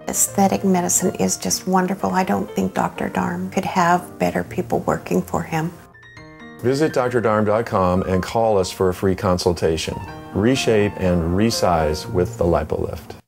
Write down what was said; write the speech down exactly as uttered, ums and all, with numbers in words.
Aesthetic medicine is just wonderful. I don't think Doctor Darm could have better people working for him. Visit D R darm dot com and call us for a free consultation. Reshape and resize with the LipoLift.